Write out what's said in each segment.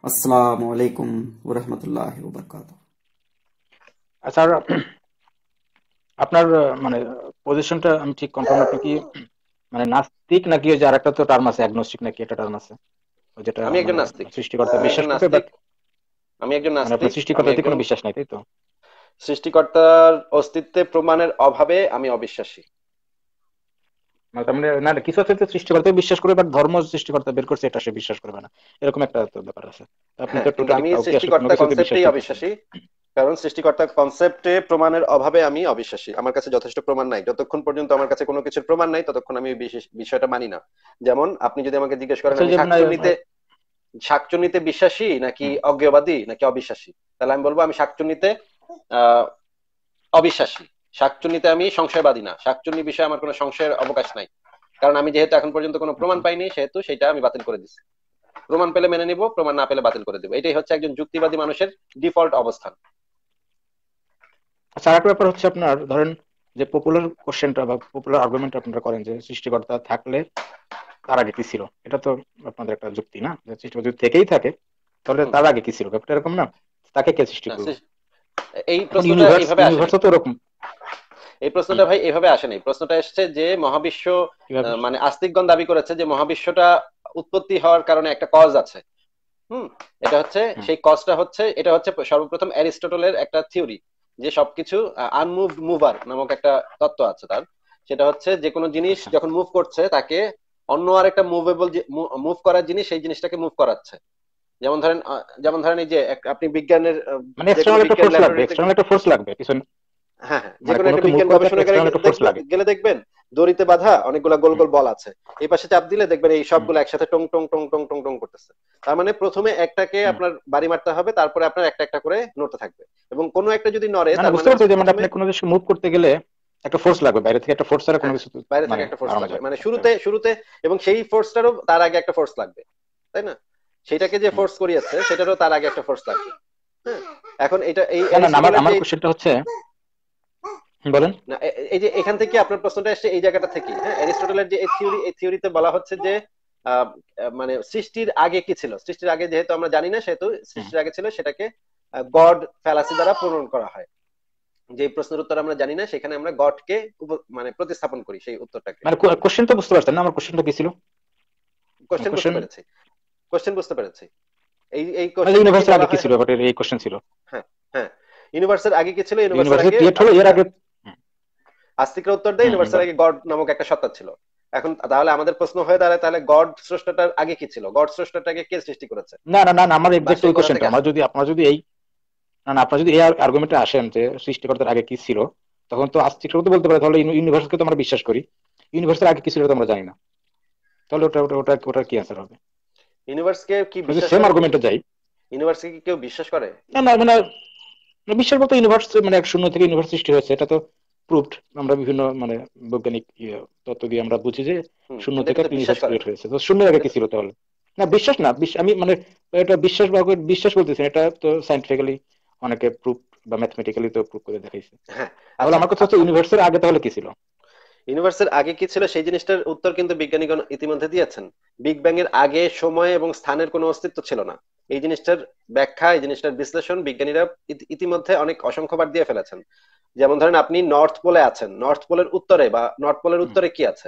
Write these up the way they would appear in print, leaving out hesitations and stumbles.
আসসালামু আলাইকুম ওয়া রাহমাতুল্লাহি ওয়া বারাকাতুহু। আচ্ছা আর আপনার মানে পজিশনটা আমি ঠিক কনফার্ম, আপনি কি মানে নাস্তিক নাকি ওই যে আরেকটা তো টার্ম আছে অ্যাগনস্টিক নাকি একটা টার্ম আছে ওই যেটা আমি একজন মানে নাস্তিক। সৃষ্টিকর্তা আমি বিশ্বাস একজন করবে নাস্তিক বাট আমি একজন মানে নাস্তিক আপনার আমি সৃষ্টিকর্তাতে একজন কোনো বিশ্বাস নাই, তাই তো? সৃষ্টিকর্তার অস্তিত্বে প্রমাণের অভাবে আমি অবিশ্বাসী। মানে তার মানে না না, কিছু আছে তো সৃষ্টিকর্তাকে বিশ্বাস করে বাট ধর্ম সৃষ্টিকর্তা বের করছে এটা সে বিশ্বাস করবে না, এরকম একটা তো ব্যাপার আছে। আপনি হ্যাঁ, তো কিন্তু টোটালি আমি কাউকে আসলে কোনো সৃষ্টিকর্তা কিছুতে বিশ্বাস কনসেপ্টেই করতেছেন না। অবিশ্বাসী। কারণ সৃষ্টিকর্তা কনসেপ্টে প্রমাণের অভাবে আমি অবিশ্বাসী। আমার কাছে যথেষ্ট প্রমাণ নাই। যতক্ষণ পর্যন্ত আমার কাছে কোনো কিছুর প্রমাণ নাই ততক্ষণ আমি বিষয়টা মানি না। যেমন আপনি যদি আমাকে জিজ্ঞেস করেন আচ্ছা ওই আমি যে মানে শাকচুন্নিতে বিশ্বাসী নাকি হুম, অজ্ঞেয়বাদী নাকি অবিশ্বাসী, তাহলে আমি বলবো আমি শাকচুন্নিতে আহ অবিশ্বাসী। শাকচুন্নিতে আমি সংশয়বাদী না। শাকচুন্নি বিষয়ে আমার কোনো সংশয়ের অবকাশ নাই। কারণ আমি যেহেতু এখন পর্যন্ত কোনো প্রমাণ আচ্ছা পাইনি সেহেতু সেটা আমি বাতিল করে দিচ্ছি। প্রমাণ পেলে মেনে নিব, প্রমাণ না পেলে বাতিল করে দিব। এটাই হচ্ছে একজন যুক্তিবাদী মানুষের ডিফল্ট অবস্থান। আচ্ছা, আরেকটা ব্যাপার হচ্ছে আপনার ধরেন যে পপুলার কোশ্চেনটা বা পপুলার আর্গুমেন্ট আপনারা করেন যে সৃষ্টিকর্তা থাকলে তার আগে কি ছিল, এটা তো আপনাদের একটা যুক্তি না, যে সৃষ্টিকর্তা যদি থেকেই থাকে তাহলে হুম। তার আগে কি ছিল, ব্যাপারটা এরকম না? তাকে কে সৃষ্টি না, করলো? এই এখন প্রশ্নটা ইউনিভার্স এইভাবে আসেনি। ইউনিভার্সও তো এরকম। এই হুম, প্রশ্নটা ভাই এইভাবে আসেনি। প্রশ্নটা এসেছে যে মহাবিশ্ব, কিভাবে? মানে আস্তিকগণ দাবি করেছে যে মহাবিশ্বটা উৎপত্তি হওয়ার কারণে একটা কজ আছে। হুম। এটা হচ্ছে হুম, সেই কজটা হচ্ছে, এটা হচ্ছে সর্বপ্রথম অ্যারিস্টটলের একটা থিওরি, যে সবকিছু আনমুভড মুভার নামক একটা তত্ত্ব আছে তার। সেটা হচ্ছে যে কোনো জিনিস আচ্ছা, যখন মুভ করছে তাকে অন্য আরেকটা মুভেবল মুভ করার জিনিস সেই জিনিসটাকে মুভ করাচ্ছে। যেমন ধরেন এই যে আপনি বিজ্ঞানের মানে যে কোনো এক্সটার্নাল একটা বিজ্ঞান ফোর্স লাগবে, ল্যাবরেটরিতে, এক্সটার্নাল একটা ফোর্স লাগবে পিছনে। হ্যাঁ হ্যাঁ, যে মানে কোনো একটা কোনোকে মুভ বিজ্ঞান করতে একটা গবেষণাগারে এক্সটার্নাল একটা ফোর্স লাগে। গেলে দেখবেন দড়িতে বাঁধা অনেকগুলা গোল হুম, গোল বল আছে। এই পাশে চাপ দিলে দেখবেন এই হুম, সবগুলো একসাথে টং টং টং টং টং টং করতেছে। তার মানে প্রথমে একটাকে হুম। আপনার বাড়ি মারতে হবে, তারপরে আপনার একটা একটা করে নড়তে থাকবে। এবং কোনো একটা যদি নড়ে না না, তার মানে বুঝতে পারছো হচ্ছে যে মানে প্রথমে আপনি কোনো কিছু মুভ করতে গেলে একটা ফোর্স লাগবে, বাইরে থেকে একটা ফোর্স ছাড়া কোনো হ্যাঁ, কিছু বাইরে থেকে মানে একটা ফোর্স বাড়ানো লাগবে, যায় না মানে একটা। শুরুতে শুরুতে, এবং সেই ফোর্সটারও তার আগে একটা ফোর্স লাগবে, তাই না? সেটাকে যে হুম। ফোর্স করিয়েছে সেটারও তার আগে একটা ফোর্স লাগবে। হ্যাঁ। এখন এটা এই না না না, আমার অ্যারিস্টটলের আমার যে, কোশ্চেনটা হচ্ছে, বলেন। না এই যে এখান থেকে আপনার প্রশ্নটা এসছে এই জায়গাটা থেকে। হ্যাঁ, অ্যারিস্টটলের যে এই থিওরিতে বলা হচ্ছে যে আহ, মানে সৃষ্টির আগে কি ছিল, সৃষ্টির আগে যেহেতু আমরা জানি না সেহেতু হুম। সৃষ্টির আগে ছিল সেটাকে গড ফ্যালাসি দ্বারা পূরণ করা হয়। যে প্রশ্নের উত্তর আমরা জানি না সেখানে আমরা গডকে মানে প্রতিস্থাপন করি সেই উত্তরটাকে। মানে কোশ্চেন তো বুঝতে পারছেন না আমার কোশ্চেনটা কি ছিল? কোশ্চেন বুঝতে কোশ্চেন পেরেছি, কোশ্চেন বুঝতে পেরেছি। এই মানে কোশ্চেন থেকে ইউনিভার্সের বলা আগে কি হয় ছিল, হচ্ছে, ব্যাপারটা এই কোশ্চেন ছিল। হ্যাঁ হ্যাঁ, ইউনিভার্সের আগে কি ছিল, ইউনিভার্সের ইউনিভার্সিটি আগে ক্রিয়েট হলো এর আস্তিকরা আগে। হুম, আস্তিকরা উত্তর দেয় হুম, হুম, ইউনিভার্সের বলেন। আগে গড নামক একটা সত্তা ছিল। এখন তাহলে আমাদের প্রশ্ন হয়ে দাঁড়ায় তাহলে গড স্রষ্টাটার আগে কি ছিল, গড স্রষ্টাটাকে কে সৃষ্টি করেছে না না না না, আমার বা এক্সাক্ট সে ওই কোথা কোশ্চেনটা, থেকে আমার আসলো। যদি আপনার যদি এই, না না, আপনার যদি এই আর্গুমেন্টে আসেন যে সৃষ্টিকর্তার আগে কি ছিল, তখন তো আস্তিকরা তো বলতে পারে তাহলে ইউনিভার্সকে তো আমরা বিশ্বাস করি, ইউনিভার্সের আগে কি ছিল এটা তো আমরা জানি না, তাহলে ওটা কি অ্যান্সার হবে? ইউনিভার্সকে কি আপনি যদি বিশ্বাস সেম করে কি, আর্গুমেন্টে যাই, ইউনিভার্সকে কি কেউ বিশ্বাস করে? না না মানে বিশ্বাস বলতে ইউনিভার্স মানে এক শূন্য থেকে ইউনিভার্স সৃষ্টি হয়েছে এটা তো প্রুভড। আমরা বিভিন্ন মানে বৈজ্ঞানিক তত্ত্ব দিয়ে আমরা বুঝি যে শূন্য কিন্তু থেকে এটা তো একটা বিশ্বাস ইউনিভার্স করে ক্রিয়েট না। হয়েছে, তো শূন্যের আগে এটা কি তো, ছিল তাহলে? না বিশ্বাস না, আমি মানে এটা বিশ্বাস বা বিশ্বাস বলতেছি না, এটা তো সাইন্টিফিক্যালি অনেকে প্রুফ বা ম্যাথমেটিক্যালি তো প্রুভ করে দেখাইছে। হ্যাঁ। তাহলে আচ্ছা, আমার কথা হচ্ছে ইউনিভার্সের আগে তাহলে কি ছিল? ইউনিভার্সের আগে কি ছিল সেই জিনিসটার উত্তর কিন্তু বিজ্ঞানীগণ ইতিমধ্যে দিয়েছেন। বিগ ব্যাং এর আগে সময় এবং স্থানের কোনো অস্তিত্ব ছিল না। এই জিনিসটার ব্যাখ্যা, এই জিনিসটার বিশ্লেষণ বিজ্ঞানীরা ইতিমধ্যে অনেক অসংখ্যবার দিয়ে ফেলেছেন। যেমন ধরেন আপনি নর্থ পোলে আছেন, নর্থ পোলের উত্তরে বা নর্থ পোলের হুম, উত্তরে কি আছে?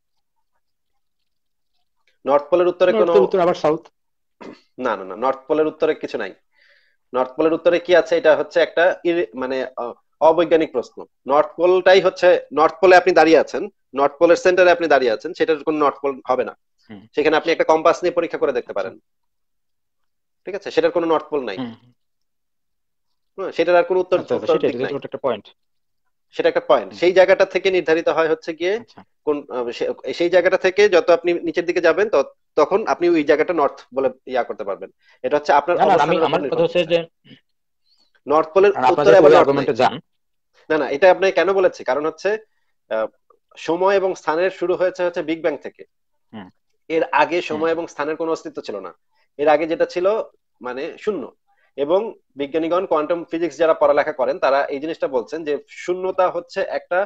নর্থ পোলের উত্তরে কোনো, নর্থের উত্তর আবার সাউথ। না না না, নর্থ পোলের উত্তরে কিছু নাই। নর্থ পোলের উত্তরে কি আছে এটা হচ্ছে একটা মানে অবৈজ্ঞানিক প্রশ্ন। নর্থ পোলটাই হচ্ছে, নর্থ পোলে আপনি দাঁড়িয়ে আছেন, নর্থ পোলের সেন্টারে আপনি দাঁড়িয়ে আছেন, সেটার কোনো নর্থ পোল হবে না। হুম, সেখানে আপনি একটা কম্পাস নিয়ে পরীক্ষা করে দেখতে আচ্ছা। পারেন, ঠিক আছে, সেটার কোনো নর্থ পোল নাই। হুম, হ্যাঁ, সেটার আর কোনো উত্তর আচ্ছা আচ্ছা, উত্তর সেটাই দিক তো, নাই। ওটা একটা পয়েন্ট। সেটা একটা পয়েন্ট, হুম, সেই জায়গাটা থেকে নির্ধারিত হয় হচ্ছে গিয়ে আচ্ছা। কোন সেই জায়গাটা থেকে যত আপনি নিচের দিকে যাবেন তখন আপনি ওই জায়গাটা নর্থ বলে করতে পারবেন। এটা হচ্ছে আপনার না না না, আমি অবস্থানের উপর আমার কথা নির্ভর হচ্ছে করছে। যে নর্থ পোলের আপনার উত্তরে যেহেতু আবার ওই নর্থ নাই। আর্গুমেন্টে যান। না না, এটা আপনি কেন বলেছি কারণ হচ্ছে আহ, সময় এবং স্থানের শুরু হয়েছে হচ্ছে বিগ ব্যাং থেকে। হুম, এর আগে হুম, সময় এবং স্থানের কোনো অস্তিত্ব ছিল না। এর আগে যেটা ছিল মানে শূন্য। এবং বিজ্ঞানীগণ কোয়ান্টাম ফিজিক্স যারা পড়ালেখা করেন তারা এই জিনিসটা বলছেন যে শূন্যতা হচ্ছে একটা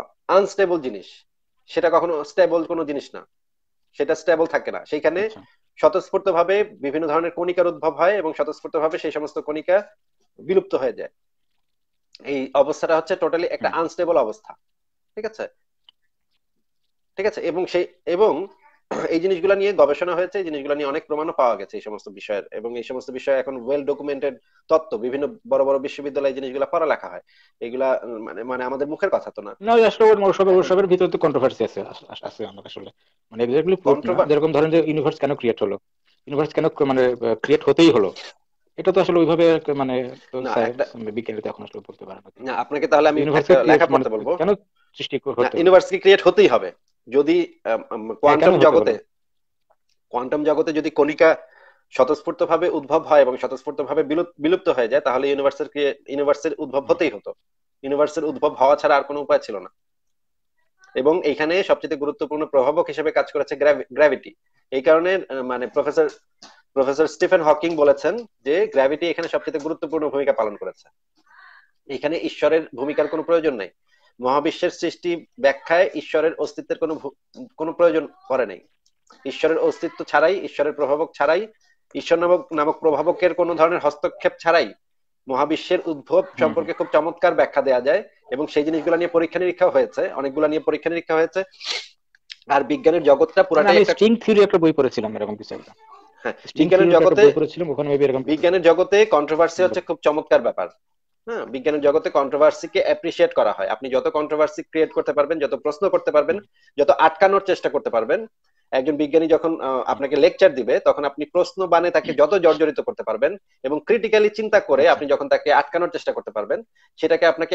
আনস্টেবল জিনিস। সেটা কখনো স্টেবল কোনো জিনিস না, সেটা স্টেবল থাকে না সেইখানে। আচ্ছা। স্বতঃস্ফূর্তভাবে বিভিন্ন ধরনের কণিকার উদ্ভব হয় এবং স্বতঃস্ফূর্তভাবে সেই সমস্ত কণিকা বিলুপ্ত হয়ে যায়। এই অবস্থাটা হচ্ছে টোটালি একটা হুম। আনস্টেবল অবস্থা। ঠিক আছে, ঠিক আছে। এবং এই জিনিসগুলো নিয়ে গবেষণা হয়েছে, এই জিনিসগুলো নিয়ে অনেক প্রমাণও পাওয়া গেছে এই সমস্ত বিষয়ের, এবং এই সমস্ত বিষয় এখন ওয়েল ডকুমেন্টেড তত্ত্ব, বিভিন্ন বড় বড় বিশ্ববিদ্যালয়ে এই জিনিসগুলো পড়ালেখা হয়। এগুলা মানে মানে আমাদের মুখের কথা তো না। না, ওই আসলে ওসবের এখন ওসবের ভিতরে তো কন্ট্রোভার্সি আছে আছে আমার আসলে, মানে এক্স্যাক্টলি প্রুফ না। কন্ট্রোভার যেরকম ধরেন যে ইউনিভার্স কেন ক্রিয়েট হলো, ইউনিভার্স কেন মানে ক্রিয়েট হতেই হলো, এটা তো আসলে ওইভাবে মানে তো না একটা বিজ্ঞানী তো এখন আসলে বলতে পারে না না, আপনাকে তাহলে আমি একটা ইউনিভার্সকে ক্রিয়েট লেখা মানে পড়তে বলবো। কেন সৃষ্টি না, হতে হলো। ইউনিভার্সকে ক্রিয়েট হতেই হবে যদি হ্যাঁ, কেন কোয়ান্টাম হতে হলো? জগতে কোয়ান্টাম জগতে যদি কণিকা স্বতঃস্ফূর্তভাবে উদ্ভব হয় এবং স্বতঃস্ফূর্তভাবে বিলুপ্ত হয়ে যায়, তাহলে ইউনিভার্সের উদ্ভব হুম, হতেই হতো। ইউনিভার্সের উদ্ভব হওয়া ছাড়া আর কোনো উপায় ছিল না। এবং এইখানে সবচেয়ে গুরুত্বপূর্ণ প্রভাবক হিসেবে কাজ করেছে গ্র্যাভিটি। এই কারণে মানে প্রফেসর স্টিফেন হকিং বলেছেন যে গ্র্যাভিটি এখানে সবচেয়ে গুরুত্বপূর্ণ ভূমিকা পালন করেছে। এখানে ঈশ্বরের ভূমিকার কোনো প্রয়োজন নাই। মহাবিশ্বের সৃষ্টি ব্যাখ্যায় ঈশ্বরের অস্তিত্বের কোনো প্রয়োজন পড়ে নাই। ঈশ্বরের অস্তিত্ব ছাড়াই, ঈশ্বরের প্রভাবক ছাড়াই, ঈশ্বর নামক নামক প্রভাবকের কোনো ধরনের হস্তক্ষেপ ছাড়াই মহাবিশ্বের উদ্ভব হুম, হুম। সম্পর্কে খুব চমৎকার ব্যাখ্যা দেওয়া যায়। এবং সেই জিনিসগুলো নিয়ে পরীক্ষা নিরীক্ষা হয়েছে, অনেকগুলো নিয়ে পরীক্ষা নিরীক্ষা হয়েছে। আর বিজ্ঞানের জগৎটা মানে পুরাটাই আমি একটা, স্ট্রিং থিওরি একটা বই পড়েছিলাম এরকম কিছু একটা, হ্যাঁ, স্ট্রিং থিওরি একটা বই পড়েছিলাম, ওখানে মেবি এরকম কিছু বিজ্ঞানের জগতে কন্ট্রোভার্সি ছিল। হচ্ছে খুব চমৎকার ব্যাপার। হ্যাঁ, বিজ্ঞানের জগতে কন্ট্রোভার্সিকে অ্যাপ্রিসিয়েট করা হয়। আপনি যত কন্ট্রোভার্সি ক্রিয়েট করতে পারবেন, যত প্রশ্ন করতে পারবেন, হুম, যত আটকানোর চেষ্টা করতে পারবেন, একজন বিজ্ঞানী যখন হুম। আপনাকে লেকচার দিবে, তখন আপনি প্রশ্ন বানে তাকে যত জর্জরিত করতে পারবেন এবং ক্রিটিক্যালি চিন্তা করে আচ্ছা। আপনি যখন তাকে আটকানোর চেষ্টা করতে পারবেন, সেটাকে আপনাকে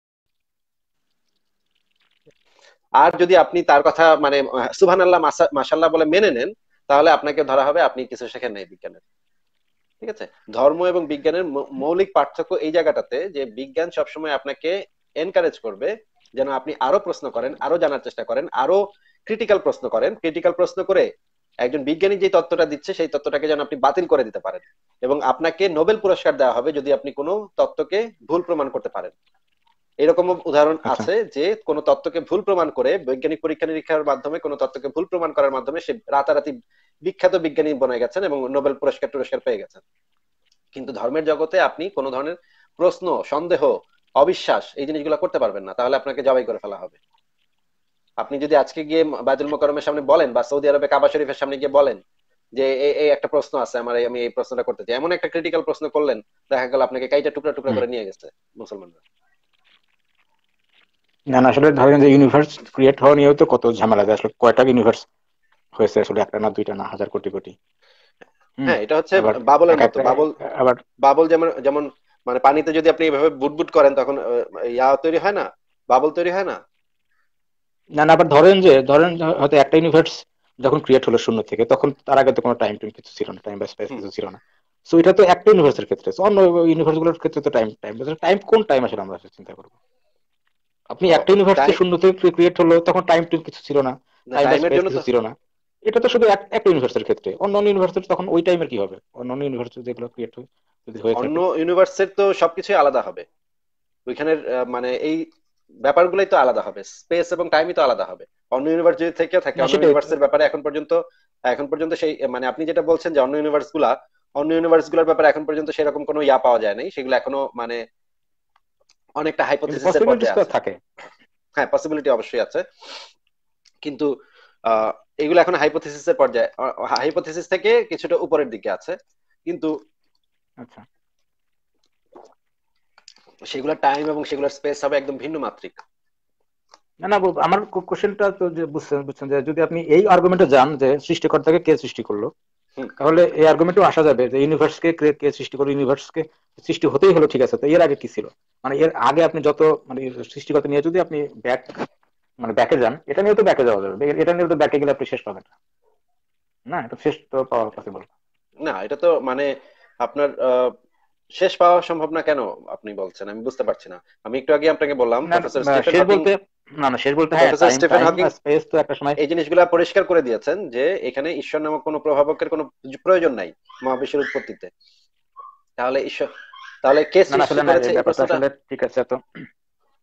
আর যদি আপনি তার কথা মানে সুবহানাল্লাহ মাশাআল্লাহ বলে মেনে নেন, তাহলে আপনাকে ধরা হবে আপনি কিছু শেখেন নাই বিজ্ঞানের। ঠিক আছে, ধর্ম এবং বিজ্ঞানের মৌলিক পার্থক্য এই জায়গাটাতে যে বিজ্ঞান সবসময় আপনাকে এনকারেজ করবে যেন আপনি আরো প্রশ্ন করেন, আরো জানার চেষ্টা করেন, আরো ক্রিটিক্যাল প্রশ্ন করেন, ক্রিটিক্যাল প্রশ্ন করে একজন বিজ্ঞানী যে তত্ত্বটা দিচ্ছে সেই তত্ত্বটাকে যেন আপনি বাতিল করে দিতে পারেন। এবং আপনাকে নোবেল পুরস্কার দেওয়া হবে যদি আপনি কোনো তত্ত্বকে ভুল প্রমাণ করতে পারেন। এরকম উদাহরণ আচ্ছা। আছে যে কোনো তত্ত্বকে ভুল প্রমাণ করে, বৈজ্ঞানিক পরীক্ষা নিরীক্ষার মাধ্যমে কোনো তত্ত্বকে ভুল প্রমাণ করার মাধ্যমে সে রাতারাতি বিখ্যাত বিজ্ঞানী বনে গেছেন এবং নোবেল পুরস্কার পেয়ে গেছেন। কিন্তু ধর্মের জগতে আপনি কোনো ধরনের প্রশ্ন, সন্দেহ, অবিশ্বাস এই জিনিসগুলো করতে পারবেন না, তাহলে আপনাকে জবাই করে ফেলা হবে। আপনি যদি আজকে গিয়ে বাইতুল মোকাররমের সামনে বলেন বা সৌদি আরবে কাবা শরীফের সামনে গিয়ে বলেন যে এই একটা প্রশ্ন আছে আমার, আমি এই প্রশ্নটা করতে চাই, এমন একটা ক্রিটিক্যাল প্রশ্ন করলেন, দেখা গেল আপনাকে কাইটা টুকরা টুকরা হুম। করে নিয়ে গেছে মুসলমানরা। না না, আসলে ধরেন যে ইউনিভার্স ক্রিয়েট হওয়া নিয়েও তো কত ঝামেলা আছে। আসলে কয়টা ইউনিভার্স হয়েছে আসলে? একটা না, দুইটা না, হাজার কোটি কোটি। হুম। হ্যাঁ, এটা হচ্ছে আবার বাবলের এক মতো। একটা বাবল আবার বাবল যেমন যেমন মানে পানিতে যদি আপনি এভাবে বুটবুট করেন তখন ইয়া তৈরি হয় না, বাবল তৈরি হয় না। না না, আবার ধরেন হয়তো একটা ইউনিভার্স যখন ক্রিয়েট হলো শূন্য থেকে, তখন তার আগে তো কোনো টাইম টাইম কিছু ছিল না, টাইম বা স্পেস হুম। কিছু ছিল না। সো এটা তো একটা ইউনিভার্সের ক্ষেত্রে। So অন্য ইউনিভার্স গুলোর ক্ষেত্রে তো টাইম টাইম টাইম কোন টাইম আসলে আমরা চিন্তা করবো? আপনি ও একটা ইউনিভার্স টাইম, শূন্য থেকে ক্রিয়েট হলো, তখন টাইম টাইম কিছু ছিল না, না টাইম বা টাইমের স্পেস জন্য কিছু তো ছিল না। এটা তো শুধু একটা ইউনিভার্সের ক্ষেত্রে। অন্য অন্য ইউনিভার্সের তখন ওই টাইমের কি হবে? অন্য অন্য ইউনিভার্স যেগুলো ক্রিয়েট হয় যদি হয়ে অন্য থাকে। ইউনিভার্সের তো সবকিছুই আলাদা হবে। ওইখানের মানে এই ব্যাপারগুলোই তো আলাদা হবে, স্পেস এবং টাইমই তো আলাদা হবে। অন্য ইউনিভার্স যদি থেকে থাকে, না অন্য সেটাই তো। ইউনিভার্সের ব্যাপারে এখন পর্যন্ত সেই মানে আপনি যেটা বলছেন যে অন্য ইউনিভার্স গুলোর ব্যাপারে এখন পর্যন্ত সেরকম কোনো ইয়া পাওয়া যায় নাই, সেগুলো এখনো মানে অনেকটা কিন্তু হাইপোথিসিসের পসিবিলিটিস পর্যায়ে তো আছে। থাকে। হ্যাঁ, পসিবিলিটি অবশ্যই আছে, কিন্তু আহ এগুলো এখন হাইপোথিসিসের পর্যায়ে, হাইপোথিসিস থেকে কিছুটা উপরের দিকে আছে। কিন্তু আচ্ছা। সেগুলোর টাইম এবং সেগুলোর স্পেস হবে একদম ভিন্ন মাত্রিক। না না, আমার কোশ্চেনটা তো যে বুঝছেন বুঝছেন যে যদি আপনি এই আর্গুমেন্টে যান যে সৃষ্টিকর্তাকে কে সৃষ্টি করলো, হুম। তাহলে এই আর্গুমেন্টও আসা যাবে যে ইউনিভার্সকে কে সৃষ্টি করলো, ইউনিভার্সকে সৃষ্টি হতেই হলো, ঠিক আছে, তো এর আগে কি ছিল? মানে এর আগে আপনি যত মানে সৃষ্টিকর্তা নিয়ে যদি আপনি ব্যাকে যান, এটা নিয়ে তো ব্যাকে যাওয়া যাবে, এটা নিয়ে তো ব্যাকে গেলে আপনি শেষ পাবেন না। না, এটা শেষ তো পাওয়া পসিবল। না, এটা তো মানে আপনার শেষ পাওয়া সম্ভব না কেন আপনি বলছেন, আমি বুঝতে পারছি না। আমি একটু আগে আপনাকে বললাম না শেষ বলতে, না না শেষ বলতে, হ্যাঁ, টাইম প্রফেসর টাইম হকিং আর স্পেস তো একটা সময়। এই জিনিসগুলা পরিষ্কার করে দিয়েছেন যে এখানে ঈশ্বর নামক কোনো প্রভাবকের কোনো প্রয়োজন নাই মহাবিশ্বের উৎপত্তিতে। তাহলে ঈশ্বর, তাহলে কে না না, সৃষ্টি আসলে না, করেছে এই এই ব্যাপারটা প্রশ্নটা। আসলে ঠিক আছে তো।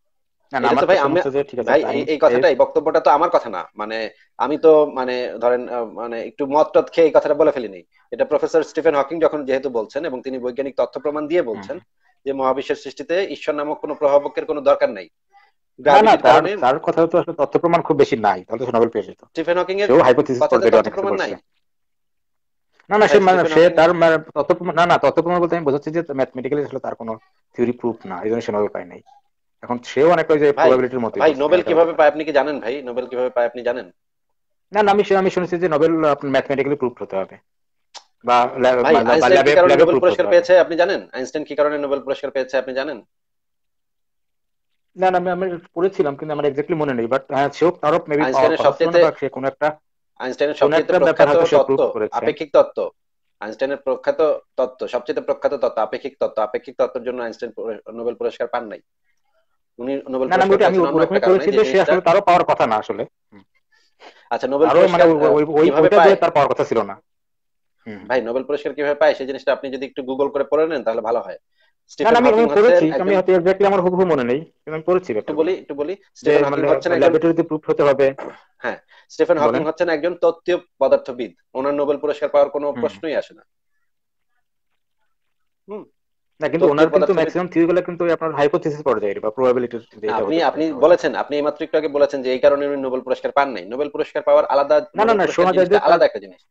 না না, এটা আমার তো তো ভাই আমি, সমস্যা যে ঠিক আছে ভাই টাইম এই কথাটা, এই বক্তব্যটা তো আমার কথা না, মানে আমি তো মানে ধরেন মানে একটু মত টত খেয়ে এই কথাটা বলে ফেলিনি। এটা প্রফেসর স্টিফেন হকিং যখন যেহেতু বলছেন এবং তিনি বৈজ্ঞানিক তথ্য প্রমাণ দিয়ে বলছেন যে মহাবিশ্বের সৃষ্টিতে ঈশ্বর নামক কোনো প্রভাবকের কোনো দরকার নাই, না না, গ্র্যাভিটির তার কারণে। তার কথা তো আসলে তথ্য প্রমাণ খুব বেশি নাই, তাহলে তো সে নোবেল পেয়ে যেত। স্টিফেন হকিং এর সেও হাইপোথিসিস কথাতে পর্যায়ে তথ্য অনেক কিছু প্রমাণ নাই করছে। না না, ভাই, সে মানে স্টিফেন সে হকিং। তার মানে তথ্য প্রমাণ, না না, তথ্য প্রমাণ বলতে আমি বোঝাচ্ছি যে ম্যাথমেটিক্যালি আসলে তার কোনো থিওরি প্রুফ না, এই জন্য সে নোবেল পায় নাই। এখন সেও অনেকটা ওই যে ভাই, প্রবাবিলিটির মতোই ভাই বলছে, হ্যাঁ নোবেল এটা হতে কিভাবে পারে। পায় আপনি কি জানেন? ভাই নোবেল কিভাবে পায় আপনি জানেন? না না, আমি শুনেছি যে নোবেল আপনার ম্যাথমেটিক্যালি প্রুফ হতে হবে, বা ভাই আইনস্টাইন কি ল্যাবে কারণে ল্যাবে নোবেল প্রুফ হতে পুরস্কার হবে। পেয়েছে আপনি জানেন? আইনস্টাইন কি কারণে নোবেল পুরস্কার পেয়েছে আপনি জানেন? না না, আমি আমি পড়েছিলাম কিন্তু আমার এক্স্যাক্টলি মনে নেই, বাট হ্যাঁ সেও তারও মেবি পাওয়ার আইনস্টাইনের কথা ছিল না, সবচেয়ে বা সে আইনস্টাইনের কোনো সবচেয়ে একটা ব্যাপার প্রখ্যাত হয়তো সে তত্ত্ব প্রুফ করেছে। আপেক্ষিক তত্ত্ব। আইনস্টাইনের প্রখ্যাত তত্ত্ব, সবচেয়ে প্রখ্যাত তত্ত্ব আপেক্ষিক তত্ত্ব। আপেক্ষিক তত্ত্বের জন্য আইনস্টাইন নোবেল পুরস্কার পান নাই। উনি নোবেল না না, আমি পুরস্কার ওটা আমি পেয়েছেন অন্য একটা ওরকমই কারণে, পড়েছি যে যে সে জিনিসটা। আসলে তারও পাওয়ার কথা না আসলে। আচ্ছা, নোবেল তারও মানে পুরস্কার কিভাবে ওইটা যে পায়? তার পাওয়ার কথা ছিল না। হুম। ভাই নোবেল পুরস্কার কিভাবে পায় সেই জিনিসটা আপনি যদি একটু গুগল করে পড়ে নেন তাহলে ভালো হয়। না না, স্টিফেন আমি হকিং আমি হচ্ছেন পড়েছি, আমি একজন, হয়তো এক্স্যাক্টলি আমার হুবহু মনে নেই, কিন্তু আমি পড়েছি ব্যাপারগুলো একটু বলি যে স্টিফেন হকিং মানে হচ্ছেন একজন, ল্যাবরেটরিতে প্রুফ হতে হবে। হ্যাঁ, স্টিফেন হকিং বলেন। হচ্ছেন একজন তত্ত্বীয় পদার্থবিদ। ওনার নোবেল পুরস্কার পাওয়ার কোনো হুম। প্রশ্নই আসে না। হুম। না কিন্তু তত্ত্বীয় ওনার কিন্তু পদার্থবিদ। ম্যাক্সিমাম থিওরিগুলো কিন্তু ওই আপনার হাইপোথিসিস পর্যায়ে বা প্রবাবিলিটির যে না, এটা আপনি হতে পারে আপনি এটা হবে। বলেছেন, আপনি এইমাত্র একটু আগে বলেছেন যে এই কারণে উনি নোবেল পুরস্কার পান নাই। নোবেল পুরস্কার পাওয়ার আলাদা, না না নোবেল না, পুরস্কার শোনা যায় যে জিনিসটা তার, আলাদা একটা জিনিস।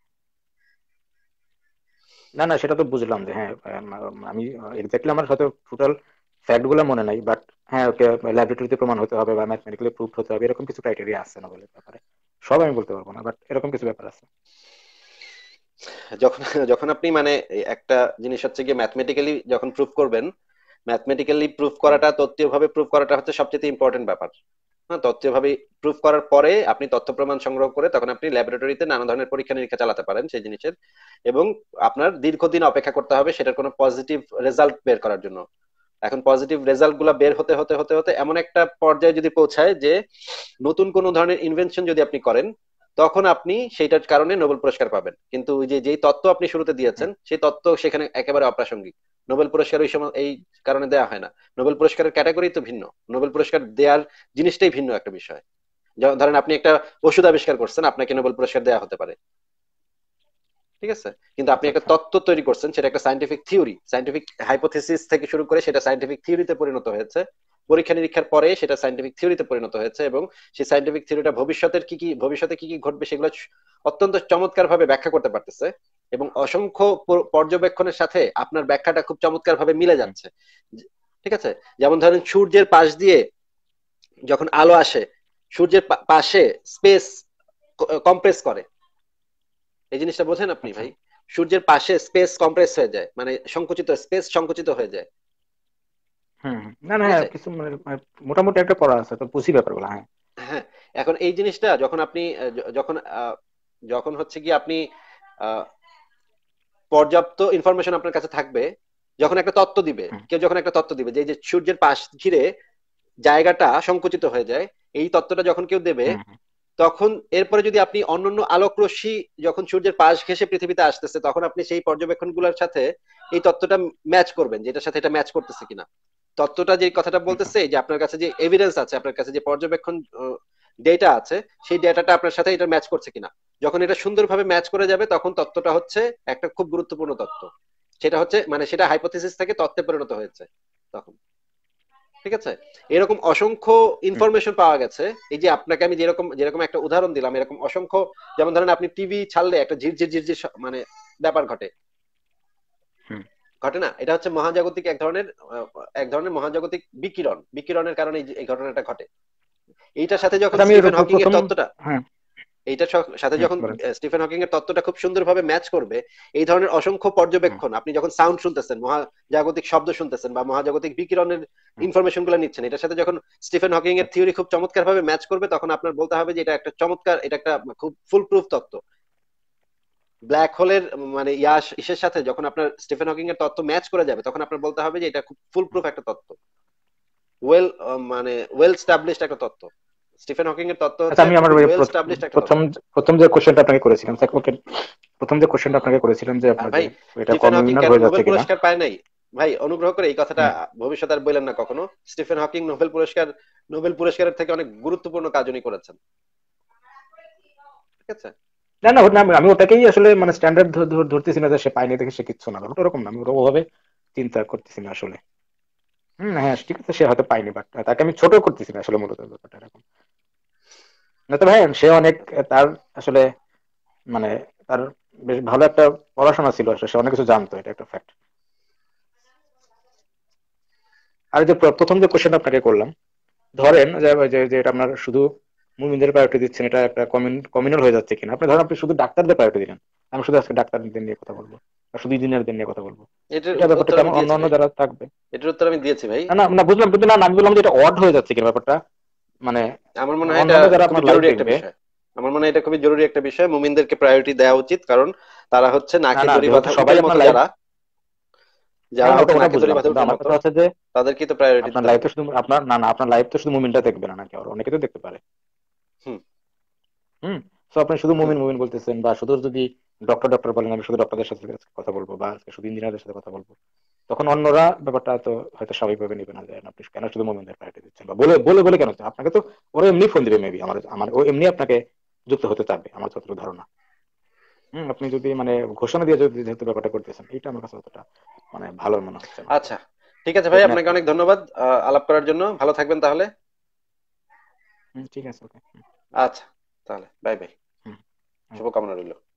না না সেটা তো বুঝলাম যে হ্যাঁ, আমি এক্স্যাক্টলি আমার হয়তো টোটাল ফ্যাক্ট গুলো মনে নাই, বাট হ্যাঁ ওকে ল্যাবরেটরিতে প্রমাণ হতে হবে বা ম্যাথমেটিক্যালি প্রুফ হতে হবে, এরকম কিছু ক্রাইটেরিয়া আছে নোবেলের ব্যাপারে। সব আমি বলতে পারবো না, বাট এরকম কিছু ব্যাপার আছে। যখন যখন আপনি মানে এই একটা জিনিস হচ্ছে গিয়ে ম্যাথমেটিক্যালি যখন প্রুফ করবেন, ম্যাথমেটিক্যালি প্রুফ হুম। করাটা, তত্ত্বীয় ভাবে প্রুফ করাটা হচ্ছে সবচেয়ে ইম্পর্টেন্ট ব্যাপার। হ্যাঁ, তত্ত্বীয় ভাবে প্রুফ করার পরে আপনি তথ্য প্রমাণ সংগ্রহ করে তখন আপনি ল্যাবরেটরিতে নানা ধরনের পরীক্ষা নিরীক্ষা চালাতে পারেন সেই জিনিসের, এবং আপনার দীর্ঘদিন অপেক্ষা করতে হবে সেটার কোনো পজিটিভ রেজাল্ট বের করার জন্য। এখন পজিটিভ রেজাল্ট গুলা বের হতে হতে হতে হতে এমন একটা পর্যায়ে যদি পৌঁছায় যে নতুন কোন ধরনের ইনভেনশন যদি আপনি করেন, তখন আপনি সেইটার কারণে নোবেল পুরস্কার পাবেন। কিন্তু ওই যে যেই তত্ত্ব আপনি শুরুতে দিয়েছেন হুম। সেই তত্ত্ব সেখানে একেবারে অপ্রাসঙ্গিক। নোবেল পুরস্কার ওই সময় এই কারণে দেওয়া হয় না। নোবেল পুরস্কারের ক্যাটাগরি তো ভিন্ন, নোবেল পুরস্কার দেওয়ার জিনিসটাই ভিন্ন একটা বিষয়। যেমন ধরেন আপনি একটা ওষুধ আবিষ্কার করছেন, আপনাকে নোবেল পুরস্কার দেওয়া হতে পারে, ঠিক আছে? কিন্তু আপনি আচ্ছা একটা আচ্ছা। তত্ত্ব তৈরি করছেন, সেটা একটা সাইন্টিফিক থিওরি, সাইন্টিফিক হাইপোথিসিস থেকে শুরু করে সেটা সাইন্টিফিক থিওরিতে পরিণত হয়েছে। পরীক্ষা নিরীক্ষার পরে সেটা সাইন্টিফিক থিওরিতে পরিণত হয়েছে, এবং সেই সাইন্টিফিক থিওরিটা ভবিষ্যতে কি কি ঘটবে সেগুলো অত্যন্ত চমৎকার ভাবে ব্যাখ্যা করতে পারতেছে, এবং অসংখ্য পর্যবেক্ষণের সাথে আপনার ব্যাখ্যাটা খুব চমৎকার ভাবে মিলে হুম। যাচ্ছে। ঠিক আছে? যেমন ধরেন সূর্যের পাশ দিয়ে যখন আলো আসে, সূর্যের পাশে স্পেস কম্প্রেস করে। এই জিনিসটা বোঝেন আপনি আচ্ছা। ভাই? সূর্যের পাশে স্পেস কম্প্রেস হয়ে যায়, মানে স্পেস সংকুচিত হয়ে যায়। হুম হুম। না না, ঠিক হ্যাঁ আছে? কিছু মানে মোটামুটি একটা পড়া আছে, তো বুঝি ব্যাপারগুলো, হ্যাঁ। হ্যাঁ। এখন এই জিনিসটা যখন আপনি যখন হচ্ছে কি আপনি আহ, পর্যাপ্ত ইনফরমেশন আপনার কাছে থাকবে, যখন একটা তত্ত্ব দিবে, হুম কেউ যখন একটা তত্ত্ব দিবে যে এই যে সূর্যের পাশ ঘিরে জায়গাটা সংকুচিত হয়ে যায়, এই তত্ত্বটা যখন কেউ দেবে, হুম হুম। তখন এরপরে যদি আপনি অন্যান্য আলোক রশ্মি যখন সূর্যের পাশ ঘেঁষে পৃথিবীতে আসতেছে, তখন আপনি সেই পর্যবেক্ষণগুলোর সাথে এই তত্ত্বটা ম্যাচ করবেন, যেটার সাথে এটা ম্যাচ করতেছে কিনা। তত্ত্বটা যে কথাটা আচ্ছা। বলতেছে যে আপনার কাছে যে এভিডেন্স আছে, আপনার কাছে যে পর্যবেক্ষণ ডেটা আছে, সেই ডেটাটা আপনার সাথে এটা ম্যাচ করছে কিনা। যখন এটা সুন্দরভাবে ম্যাচ করে যাবে তখন তত্ত্বটা হচ্ছে একটা খুব গুরুত্বপূর্ণ তত্ত্ব। সেটা হচ্ছে মানে সেটা হাইপোথিসিস থেকে তত্ত্বে পরিণত হয়েছে তখন। ঠিক আছে? এরকম অসংখ্য হুম ইনফরমেশন পাওয়া গেছে। এই যে আপনাকে আমি যেরকম যেরকম একটা উদাহরণ দিলাম, এরকম অসংখ্য, যেমন ধরেন আপনি টিভি ছাড়লে একটা ঝিরঝির ঝিরঝির মানে ব্যাপার ঘটে, হুম। ঘটে না? এটা হচ্ছে মহাজাগতিক এক ধরনের মহাজাগতিক বিকিরণের কারণে এই ঘটনাটা ঘটে। এইটার সাথে যখন আচ্ছা আমি স্টিফেন হকিং এর প্রথম, তত্ত্বটা, হ্যাঁ। এইটার সাথে হুম যখন বলেন। স্টিফেন হকিং এর তত্ত্বটা খুব সুন্দরভাবে ম্যাচ করবে, এই ধরনের অসংখ্য হুম পর্যবেক্ষণ, আপনি যখন সাউন্ড শুনতেছেন, মহাজাগতিক শব্দ শুনতেছেন বা মহাজাগতিক বিকিরণের হুম। ইনফরমেশন গুলো নিচ্ছেন, এটার সাথে যখন স্টিফেন হকিং এর থিওরি খুব চমৎকার ভাবে ম্যাচ করবে, তখন আপনার বলতে হবে যে এটা একটা চমৎকার, এটা একটা খুব ফুল প্রুফ তত্ত্ব। ব্ল্যাক হোলের মানে ইসের সাথে যখন আপনার স্টিফেন হকিং এর তত্ত্ব ম্যাচ করে যাবে, তখন আপনার বলতে হবে যে এটা খুব ফুল প্রুফ একটা তত্ত্ব, ওয়েল মানে ওয়েল স্টাবলিশড একটা তত্ত্ব। স্টিফেন হকিং এর তত্ত্ব আচ্ছা হচ্ছে আমি আমার খুব ওই ওয়েল স্টাবলিশড একটা প্রথম তত্ত্ব। প্রথম যে কোশ্চেনটা আপনাকে করেছিলাম, প্রথম যে কোশ্চেনটা আপনাকে করেছিলাম যে আর আপনার যে ভাই, এটা স্টিফেন হকিং কনলিনিয়ার কেন হয়ে যাচ্ছে নোবেল কিনা। পুরস্কার পায় নাই? ভাই অনুগ্রহ করে এই কথাটা হুম। ভবিষ্যতে আর বললেন না কখনো। স্টিফেন হকিং নোবেল পুরস্কারের থেকে অনেক গুরুত্বপূর্ণ কাজ উনি করেছেন, ঠিক আছে? না না না, আমি ওটাকেই আসলে মানে স্ট্যান্ডার্ড ধরতেছি না যে সে পায়নি দেখে সে কিচ্ছু না, ব্যাপারটা ওরকম না, আমি ওভাবে চিন্তা করতেছি না আসলে। হ্যাঁ ঠিক আছে, সে হয়তো পাইনি, বাট তাকে আমি ছোট করতেছি না আসলে, মূলত ব্যাপারটা এরকম না তো ভাই। সে অনেক, তার আসলে মানে তার বেশ ভালো একটা পড়াশোনা ছিল আসলে, সে অনেক কিছু জানতো, এটা একটা ফ্যাক্ট। আর যে প্রথম যে কোশ্চেন আপনাকে করলাম, ধরেন যে এটা আপনার শুধু মুমিনদের প্রায়োরিটি দিচ্ছেন, এটা একটা কমিউনাল হয়ে যাচ্ছে কিনা। আপনি ধরেন আপনি শুধু ডাক্তারদের প্রায়োরিটি দিলেন, আমি শুধু আজকে ডাক্তারদের নিয়ে কথা বলবো বা শুধু ইঞ্জিনিয়ারদের নিয়ে কথা বলবো, এটার এটা ব্যাপারটা উত্তর আমি কেমন? অন্য দিয়েছি অন্য ভাই, যারা থাকবে, এটার উত্তর আমি দিয়েছি ভাই। না না না বুঝলাম, কিন্তু না না, আমি বললাম যে এটা অড হয়ে যাচ্ছে কিনা ব্যাপারটা, মানে আমার মনে হয় এটা অন্যান্য যারা খুবই আপনার লাইভ জরুরি একটা দেখবে। বিষয়। আমার মনে হয় এটা খুবই জরুরি একটা বিষয়, মুমিনদেরকে প্রায়োরিটি দেওয়া উচিত, কারণ তারা হচ্ছে না নাকে না, দড়ি যেহেতু বাঁধা সবাই উটের মতো আপনার লাইভ, যারা, হ্যাঁ যারা না, হচ্ছে ওটা ওটা নাকে দড়ি বুঝলাম, বাঁধা কিন্তু উটের আমার মতো, কথা হচ্ছে যে তাদেরকে তো প্রায়োরিটি আপনার দিতে লাইভ হবে। তো শুধু আপনার, না না, আপনার লাইভ তো শুধু মুমিনটা দেখবে না নাকি, আর অনেকে তো দেখতে পারে। হুম। হুম। তো আপনি শুধু হুম। মুমিন মুমিন বলতেছেন, বা শুধু যদি ডক্টর ডক্টর বলেন, আমি শুধু ডক্টরদের সাথে কথা বলবো, বা আজকে শুধু ইঞ্জিনিয়ারদের সাথে কথা বলবো, তখন অন্যরা ব্যাপারটা তো হয়তো স্বাভাবিকভাবে নেবে না, যে আপনি কেন শুধু মুমিনদের প্রায়োরিটি দিচ্ছেন, বা বলে বলে বলে কেন আপনাকে তো ওরা এমনি ফোন দিবে মেবি, আমার আমার ও এমনি আপনাকে যুক্ত হতে চাবে, আমার যতটুকু ধারণা। আপনি যদি মানে ঘোষণা দিয়ে যদি যেহেতু ব্যাপারটা করতেছেন, এটা আমার কাছে অতটা মানে ভালো মনে হচ্ছে না। আচ্ছা, ঠিক আছে ভাই, দেখেন আপনাকে একটা, অনেক ধন্যবাদ আলাপ করার জন্য। ভালো থাকবেন তাহলে। ঠিক আছে, ওকে। আচ্ছা, তাহলে বাই বাই, হুম। শুভকামনা রইল।